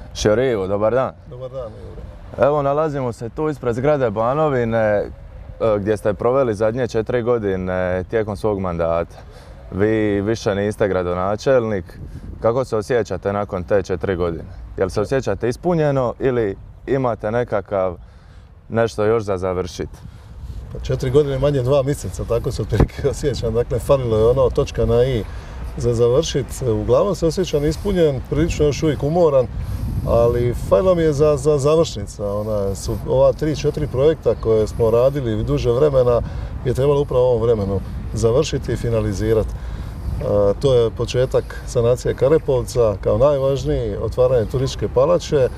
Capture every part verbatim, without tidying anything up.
Šiorivo, dobar dan. Dobar dan, Jure. Evo, nalazimo se tu ispred zgrade Banovine gdje ste proveli zadnje četiri godine tijekom svog mandata. Vi više niste gradonačelnik. Kako se osjećate nakon te četiri godine? Jel se osjećate ispunjeno ili imate nekakav nešto još za završiti? Pa četiri godine manje dva mjeseca, tako se otprilike osjećam. Dakle, falilo je ono točka na i za završiti. Uglavnom se osjećam ispunjen, prilično još uvijek umoran, ali falilo mi je za, za završnica. Ona, su ova tri, četiri projekta koje smo radili duže vremena je trebalo upravo u ovom vremenu završiti i finalizirati. E, to je početak sanacije Karepovca kao najvažniji, otvaranje turističke palače, e,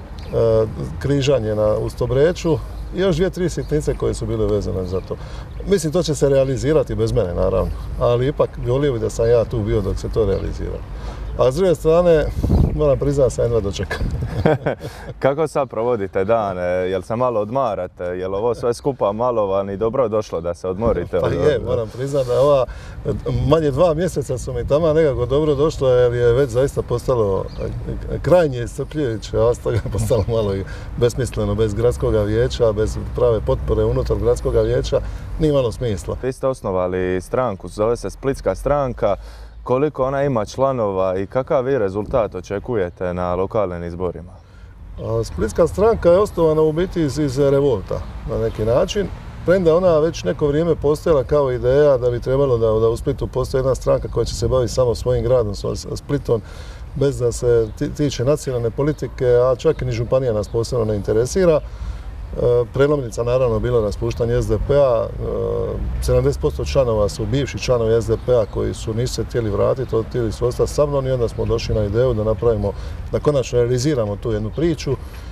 križanje na Ustobreču i još dvije, tri sitnice koje su bile vezane za to. Mislim, to će se realizirati bez mene, naravno, ali ipak volio bi da sam ja tu bio dok se to realizira. A s druge strane, moram priznati da sam jedva dočekao. Kako sad provodite dane? Jel se malo odmarate? Jel ovo sve skupa malo vam i dobro došlo da se odmorite? Pa je, moram priznati da ova manje dva mjeseca su mi tamo nekako dobro došlo jer je već zaista postalo krajnje iscrpljujuće, a toga je postalo malo i besmisleno, bez gradskog vijeća, bez prave potpore unutar gradskog vijeća, nije malo smisla. Vi ste osnovali stranku, zove se Splitska stranka. Koliko ona ima članova i kakav vi rezultat očekujete na lokalnim izborima? Splitska stranka je osnovana u biti iz, iz revolta na neki način. Premda ona već neko vrijeme postojala kao ideja da bi trebalo da, da u Splitu postoji jedna stranka koja će se baviti samo svojim gradom, Splitom, bez da se tiče nacionalne politike, a čak i ni županija nas posebno ne interesira. Prelomnica naravno bila raspuštanje S D P-a, sedamdeset posto članova su bivši članovi S D P-a koji su nisu se htjeli vratiti, htjeli su ostati sa mnom i onda smo došli na ideju da napravimo, da konačno realiziramo tu jednu priču.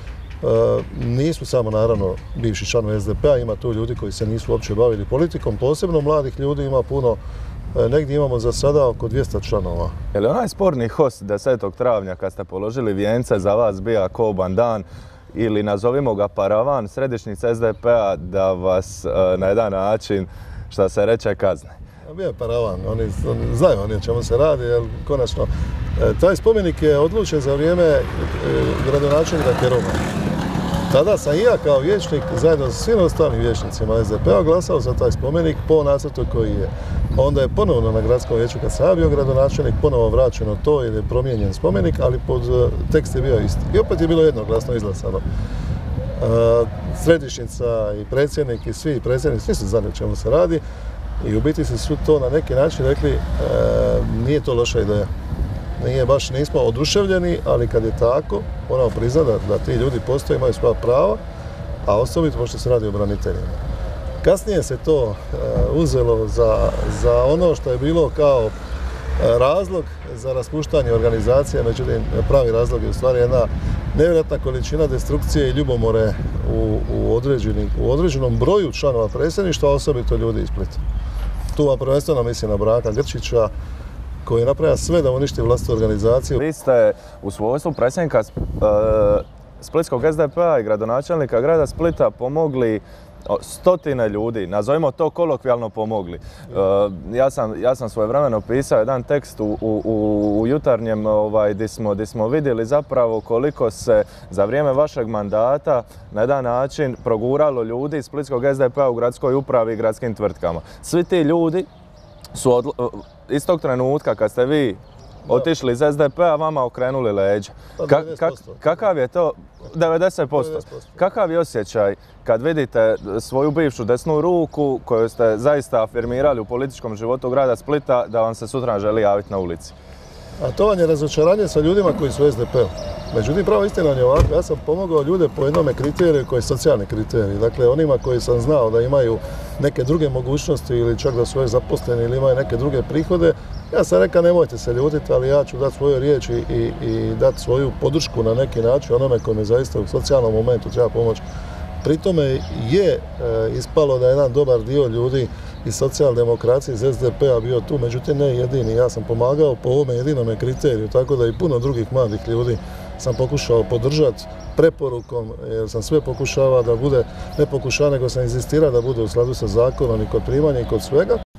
Nisu samo naravno bivši članovi S D P-a, ima tu ljudi koji se nisu uopće bavili politikom, posebno mladih ljudi ima puno. Negdje imamo za sada oko dvjesto članova. Je li onaj sporni host desetog travnja kad ste položili vijence za vas bija koban dan ili nazovimo ga paravan središnjice S D P-a da vas e, na jedan način, šta se reče, kazne? Bio je paravan, oni, oni znaju oni o čemu se radi, jer konačno e, taj spomenik je odlučen za vrijeme e, gradonačelnika Keruma. Tada sam i ja kao vijećnik zajedno sa svim ostalim vijećnicima S D P-a glasao za taj spomenik po nacrtu koji je. Onda je ponovno na gradskom vijeću kad sam ja bio gradonačelnik ponovo vraćeno to ili je promijenjen spomenik, ali pod tekst je bio isti. I opet je bilo jednoglasno izglasano. Središnjica i predsjednik i svi predsjednici svi su znali o čemu se radi i u biti su to na neki način rekli e, nije to loša ideja. Nije baš, nismo oduševljeni, ali kad je tako, moramo priznati da, da ti ljudi postoje, imaju svoja prava, a osobito pošto se radi o braniteljima. Kasnije se to uh, uzelo za, za ono što je bilo kao uh, razlog za raspuštanje organizacije, međutim pravi razlog je u stvari jedna nevjerojatna količina destrukcije i ljubomore u, u, u određenom broju članova predsjedništva, osobito ljudi iz Splita. Tu vam prvenstveno mislim na Branka Grčića, koji je napravio sve da uništi vlastitu organizaciju. Vi ste u svojstvu predsjednika uh, Splitskog S D P-a i gradonačelnika grada Splita pomogli stotine ljudi, nazovimo to kolokvijalno pomogli. Uh, ja sam, ja sam svojevremeno pisao jedan tekst u, u, u jutarnjem ovaj, gdje smo, gdje smo vidjeli zapravo koliko se za vrijeme vašeg mandata na jedan način proguralo ljudi iz Splitskog S D P-a u gradskoj upravi i gradskim tvrtkama. Svi ti ljudi su od, iz tog trenutka kad ste vi otišli iz S D P-a, vama okrenuli leđa. Ka, ka, kakav je to? devedeset posto. Kakav je osjećaj kad vidite svoju bivšu desnu ruku koju ste zaista afirmirali u političkom životu grada Splita da vam se sutra želi javiti na ulici? A to vam je razočaranje sa ljudima koji su u S D P-u. Međutim, pravo istina je ovako, ja sam pomogao ljude po jednome kriteriju koji je socijalni kriterij. Dakle, onima koji sam znao da imaju neke druge mogućnosti ili čak da su već zaposleni ili imaju neke druge prihode, ja sam rekao nemojte se ljutiti, ali ja ću dati svoju riječ i, i, i dati svoju podršku na neki način onome koji me zaista u socijalnom momentu treba pomoći. Pri tome je e, ispalo da je jedan dobar dio ljudi iz socijaldemokracije iz S D P-a bio tu, međutim ne jedini. Ja sam pomagao po ovome jedinome kriteriju, tako da i puno drugih mladih ljudi sam pokušao podržati preporukom, jer sam sve pokušavao da bude, ne pokušao, nego sam inzistirao da bude u skladu sa zakonom i kod primanja i kod svega.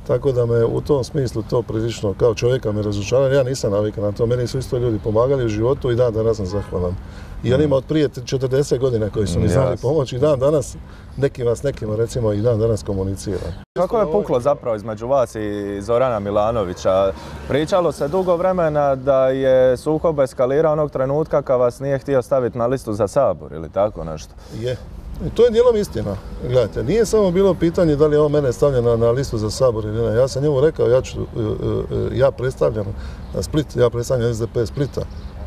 Tako da me u tom smislu to prilično kao čovjeka me razočaralo. Ja nisam navikan na to, meni su isto ljudi pomagali u životu i dan danas sam zahvalan. I onima od prije četrdeset godina koji su mi znali pomoći i dan danas nekima s nekima recimo i dan danas komunicira. Kako je puklo zapravo između vas i Zorana Milanovića? Pričalo se dugo vremena da je sukob eskalirao onog trenutka kad vas nije htio staviti na listu za Sabor ili tako nešto. Je. I to je dijelom istina. Gledajte, nije samo bilo pitanje da li je on mene stavlja na, na listu za Sabor ili ne. Ja sam njemu rekao, ja, ću, ja predstavljam Split, ja predstavljam S D P Splita.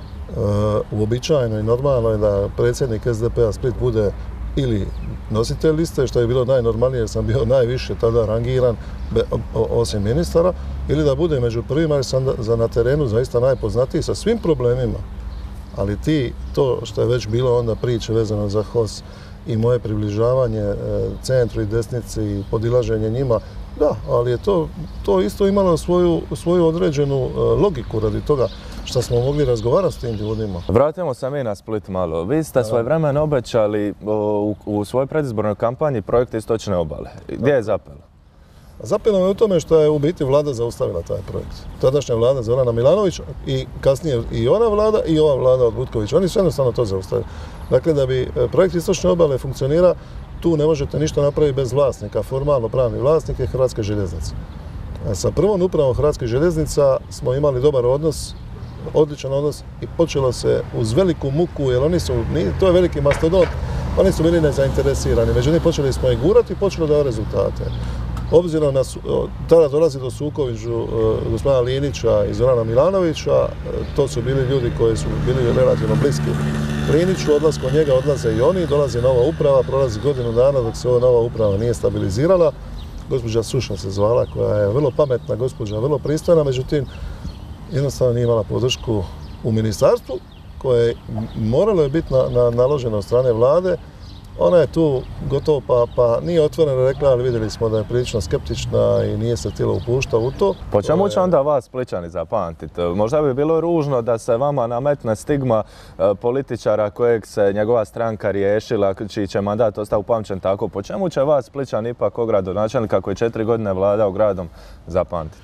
Uobičajeno i normalno je da predsjednik S D P-a Split bude ili nositelj liste, što je bilo najnormalnije jer sam bio najviše tada rangiran, osim ministara, ili da bude među prvima jer sam za na terenu zaista najpoznatiji sa svim problemima. Ali ti, to što je već bilo onda priče vezano za H O S i moje približavanje centru i desnici i podilaženje njima, da, ali je to, to isto imalo svoju, svoju određenu logiku radi toga što smo mogli razgovarati s tim ljudima. Vratimo se mi na Split malo. Vi ste svojevremeno obećali u, u svojoj predizbornoj kampanji projekt Istočne obale. Gdje je zapelo? Zapelo me u tome što je u biti vlada zaustavila taj projekt. Tadašnja vlada Zorana Milanovića i kasnije i ona vlada i ova vlada od Butkovića. Oni su jednostavno to zaustavili. Dakle, da bi projekt Istočne obale funkcionira, tu ne možete ništa napraviti bez vlasnika. Formalno pravni vlasnik je Hrvatske željeznice. A sa prvom upravom Hrvatskih željeznica smo imali dobar odnos, odličan odnos i počelo se uz veliku muku, jer oni su, to je veliki mastodont, oni su bili nezainteresirani. Međutim, počeli smo i gurati i počelo da rezultate. Obzirom na, tada dolazi do sukoba između gospodina Linića i Zorana Milanovića, to su bili ljudi koji su bili relativno bliski Liniću, odlaskom njega odlaze i oni, dolazi nova uprava, prolazi godinu dana dok se ova nova uprava nije stabilizirala. Gospođa Suša se zvala, koja je vrlo pametna gospođa, vrlo pristojna, međutim, jednostavno nije imala podršku u ministarstvu, koje moralo je biti na, na, naloženo od strane vlade. Ona je tu gotovo pa, pa nije otvoreno rekla, ali vidjeli smo da je prilično skeptična i nije se htjela upuštati u to. Po čemu će onda vas Splićani zapamtiti? Možda bi bilo ružno da se vama nametne stigma političara kojeg se njegova stranka riješila, čiji će mandat ostao upamćen tako. Po čemu će vas Splićani ipak kao gradonačelnika koji četiri godine vladao gradom zapamtiti?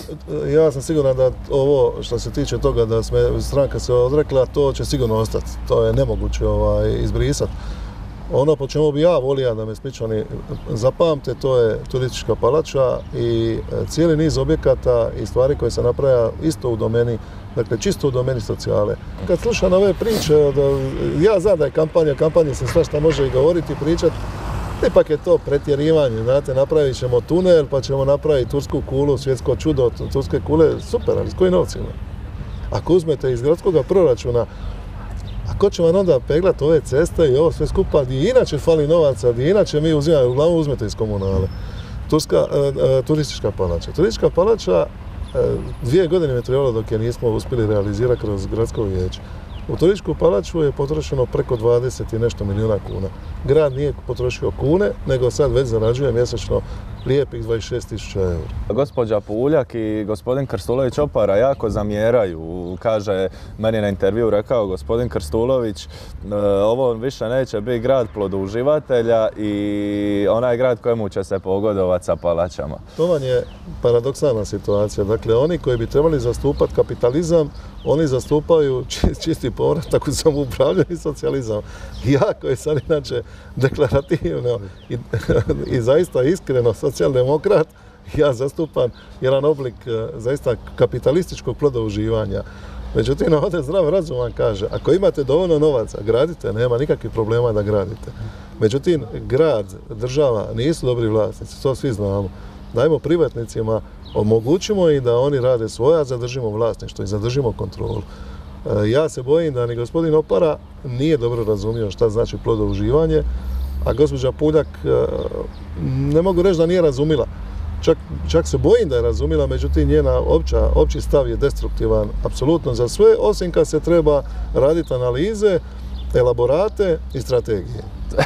Ja sam siguran da ovo što se tiče toga da sme, stranka se odrekla, to će sigurno ostati. To je nemoguće ovaj, izbrisati. Ono po čemu bi ja volio da me Splićani zapamte, to je turistička palača i cijeli niz objekata i stvari koje se napravlja isto u domeni, dakle čisto u domeni socijale. Kad slušam ove priče, da, ja znam da je kampanja, kampanje se svašta može i govoriti i pričati, ipak je to pretjerivanje, znate, napravit ćemo tunel pa ćemo napraviti tursku kulu, svjetsko čudo, turske kule, super, ali s kojim novcima? Ako uzmete iz gradskog proračuna, a ko će vam onda peglati ove ceste i ovo sve skupa, gdje inače fali novaca, gdje inače mi uzimamo, uglavnom uzmete iz komunale. Turska, e, e, turistička palača. Turistička palača, e, dvije godine me trebalo dok je nismo uspjeli realizirati kroz gradsko vijeće. U turističku palaču je potrošeno preko dvadeset i nešto milijuna kuna. Grad nije potrošio kune, nego sad već zarađuje mjesečno lijepih dvadeset šest tisuća eura. Gospođa Puljak i gospodin Krstulović Opara jako zamjeraju. Kaže, meni na intervju rekao gospodin Krstulović, ovo više neće biti grad ploduživatelja i onaj grad kojemu će se pogodovati sa palačama. To vam je paradoksalna situacija. Dakle, oni koji bi trebali zastupati kapitalizam, oni zastupaju čisti povratak u samoupravljanje i socijalizam. Ja koji sam inače deklarativno i, i zaista iskreno socijaldemokrat, ja zastupam jedan oblik zaista kapitalističkog plodouživanja. Međutim, ovdje zdrav razum vam kaže, ako imate dovoljno novaca, gradite, nema nikakvih problema da gradite. Međutim, grad, država nisu dobri vlasnici, to svi znamo. Dajmo privatnicima, omogućimo i da oni rade svoje, a zadržimo vlasništvo i zadržimo kontrolu. Ja se bojim da ni gospodin Opara nije dobro razumio šta znači plodouživanje, a gospođa Puljak ne mogu reći da nije razumila. Čak, čak se bojim da je razumila, međutim njena opća, opći stav je destruktivan apsolutno za sve, osim kad se treba raditi analize, elaborate i strategije.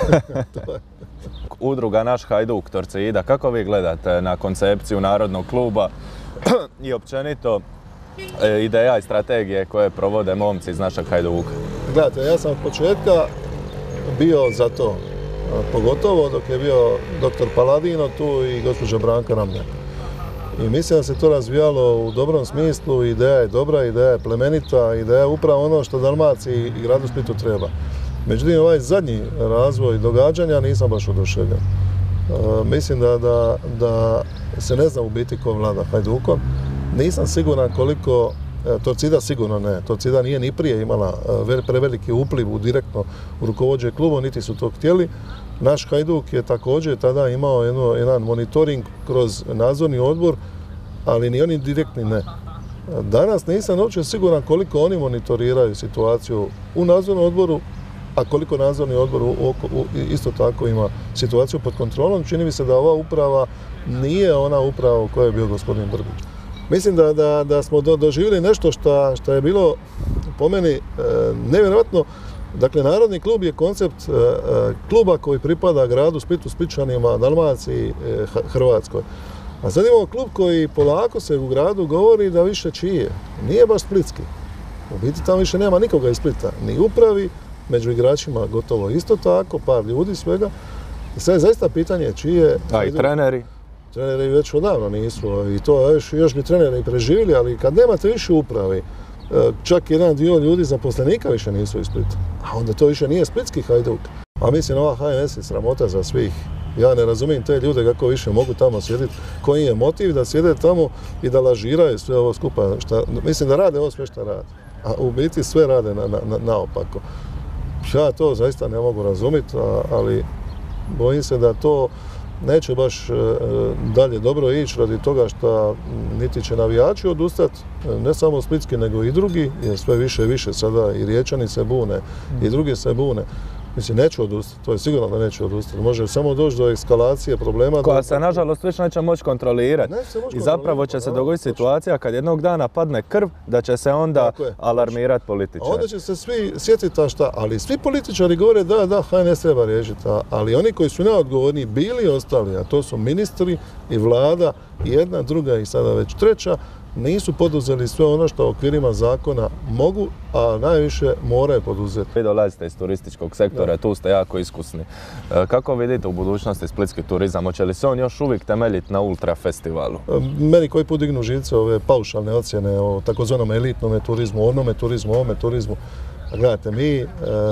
Udruga Naš Hajduk Torcida, kako vi gledate na koncepciju Narodnog kluba i općenito ideja i strategije koje provode momci iz našeg Hajduka? Gledajte, ja sam od početka bio za to, pogotovo dok je bio doktor Paladino tu i gospođa Branka Ramljak. I mislim da se to razvijalo u dobrom smislu, ideja je dobra, ideja je plemenita, ideja je upravo ono što Dalmaciji i gradu Splitu treba. Međutim, ovaj zadnji razvoj događanja nisam baš oduševljen. E, mislim da, da, da se ne zna u biti ko vlada Hajdukom. Nisam siguran koliko, e, Torcida sigurno ne, Torcida nije ni prije imala e, preveliki upliv u direktno u rukovođe klubu, niti su to htjeli. Naš Hajduk je također tada imao jedno, jedan monitoring kroz nadzorni odbor, ali ni oni direktni ne. Danas nisam uopće siguran koliko oni monitoriraju situaciju u nadzornom odboru, a koliko nadzorni odbor u, u, isto tako ima situaciju pod kontrolom. Čini mi se da ova uprava nije ona uprava u kojoj je bio gospodin Brbić. Mislim da, da, da smo do, doživjeli nešto što je bilo po meni e, nevjerojatno. Dakle, Narodni klub je koncept e, kluba koji pripada gradu Splitu, Spličanima, Dalmaciji, e, Hrvatskoj. A sad imamo klub koji polako se u gradu govori da više čije. Nije baš splitski. U biti tamo više nema nikoga iz Splita. Ni upravi, među igračima gotovo isto tako, par ljudi svega. I sad je zaista pitanje čije... A i treneri? Treneri već odavno nisu. I to još, još bi treneri i preživjeli, ali kad nemate više upravi, čak jedan dio ljudi zaposlenika više nisu iz Splita. A onda to više nije splitski Hajduk. A mislim, ova H N S je sramota za svih. Ja ne razumijem te ljude kako više mogu tamo sjediti. Koji je motiv da sjede tamo i da lažiraju sve ovo skupa. Šta, mislim da rade ovo sve što rade. A u biti sve rade na, na, na, naopako. Ja to zaista ne mogu razumjeti, ali bojim se da to neće baš dalje dobro ići radi toga što niti će navijači odustati, ne samo splitski nego i drugi, jer sve više i više sada i Riječani se bune i drugi se bune. Mislim, neću odustati, to je sigurno da neću odustati. Može samo doći do eskalacije problema. Koja se, nažalost, više neće moći kontrolirati. I zapravo će se dogoditi situacija kad jednog dana padne krv, da će se onda alarmirati političari. A onda će se svi sjetiti šta, ali svi političari govore da, da, H N S treba riješiti. Ali oni koji su neodgovorni bili i ostali, a to su ministri i vlada, jedna, druga i sada već treća, nisu poduzeli sve ono što u okvirima zakona mogu, a najviše moraju poduzeti. Vi dolazite iz turističkog sektora, tu ste jako iskusni. Kako vidite u budućnosti splitski turizam? Hoće li se on još uvijek temeljiti na ultra festivalu? Meni koji put dignu živce ove paušalne ocjene o takozvanom elitnom turizmu, onome turizmu, ovome turizmu. Gledajte, mi, e,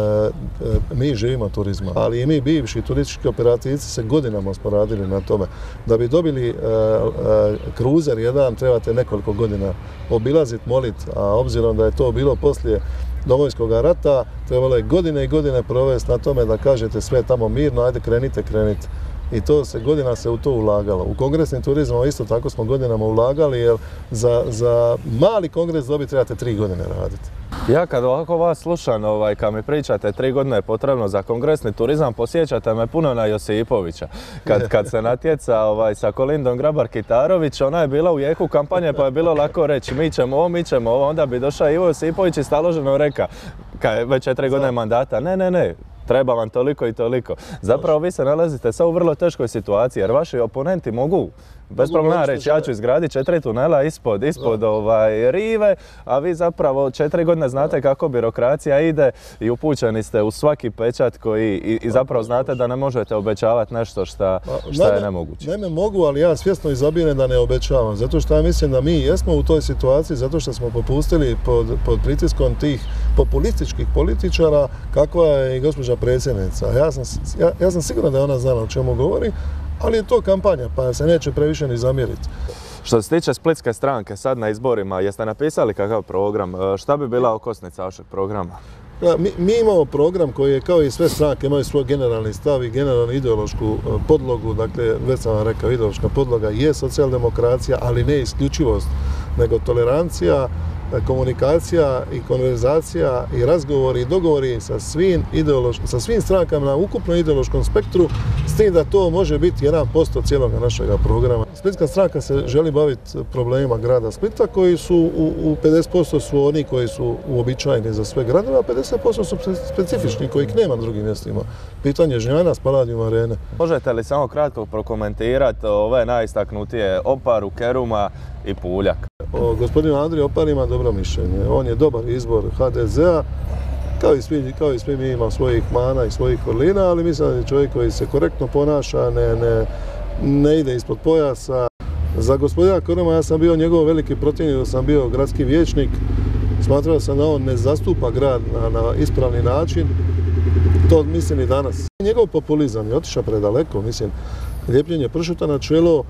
mi živimo turizma, ali i mi bivši turistički operativci se godinama smo radili na tome. Da bi dobili e, e, kruzer jedan trebate nekoliko godina obilaziti, moliti, a obzirom da je to bilo poslije Domovinskog rata, trebalo je godine i godine provesti na tome da kažete sve tamo mirno, ajde krenite, krenite. I to se godina se u to ulagalo. U kongresnim turizmom isto tako smo godinama ulagali, jer za, za mali kongres dobiti trebate tri godine raditi. Ja kad ovako vas slušam, ovaj, kad mi pričate tri godine je potrebno za kongresni turizam, posjećate me puno na Josipovića. Kad, kad se natjeca ovaj, sa Kolindom Grabar-Kitarović, ona je bila u jeku kampanje pa je bilo lako reći mi ćemo ovo, mi ćemo ovo, onda bi došao Ivo Josipović i staloženo reka, kad je već četiri godine mandata, ne, ne, ne. Treba vam toliko i toliko. Zapravo vi se nalazite sad u vrlo teškoj situaciji jer vaši oponenti mogu bez problema reći ja ću izgraditi četiri tunela ispod, ispod ovaj, rive, a vi zapravo četiri godine znate kako birokracija ide i upućeni ste u svaki pečat koji i, i zapravo znate da ne možete obećavati nešto šta, šta je nemoguće. Ne me mogu, ali ja svjesno izabirem da ne obećavam, zato što ja mislim da mi jesmo u toj situaciji, zato što smo popustili pod, pod pritiskom tih populističkih političara kakva je i gospođa predsjednica. Ja sam, ja, ja sam siguran da je ona znala o čemu govori, ali je to kampanja, pa se neće previše ni zamjeriti. Što se tiče splitske stranke, sad na izborima, jeste napisali kakav program? Šta bi bila okosnica vašeg programa? Da, mi, mi imamo program koji je, kao i sve stranke, imaju svoj generalni stav i generalnu ideološku podlogu. Dakle, već sam vam rekao, ideološka podloga je socijaldemokracija, ali ne isključivost, nego tolerancija, komunikacija i konverzacija i razgovori i dogovori sa svim, sa svim strankama na ukupnom ideološkom spektru, s tim da to može biti jedan posto cijelog našeg programa. Splitska stranka se želi baviti problemima grada Splita koji su u, u pedeset posto su oni koji su uobičajeni za sve gradove, a pedeset posto su specifični kojih nema na drugim mjestima. Pitanje Žnjana, Spaladium Arene. Možete li samo kratko prokomentirati ove najistaknutije Oparu, Keruma i Puljak? O gospodinu Andriji Opar ima dobro mišljenje. On je dobar izbor H D Z-a, kao i svi, kao i svi mi ima svojih mana i svojih vrlina, ali mislim da je čovjek koji se korektno ponaša, ne, ne, ne ide ispod pojasa. Za gospodina Koroma ja sam bio njegov veliki protivnik, dok sam bio gradski vijećnik. Smatrao sam da on ne zastupa grad na, na ispravni način. To mislim i danas. Njegov populizam je otišao predaleko, mislim, lijepljenje pršuta na čelo,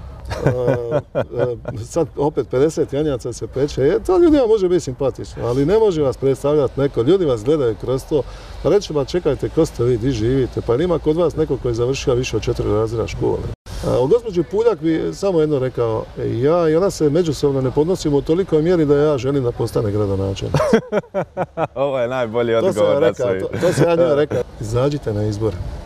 sad opet pedeset janjaca se peče, e, to ljudima može biti simpatično, ali ne može vas predstavljati neko, ljudi vas gledaju kroz to, pa reći ba čekajte ko ste vi, di živite, pa ima kod vas neko koji je završio više od četiri razreda škole. O gospođi Puljak bi samo jedno rekao, ja i ona se međusobno ne podnosimo u tolikoj mjeri da ja želim da postane gradonačelnica. Ovo je najbolji odgovor na sve. To sam ja njoj rekao, izađite na izbore.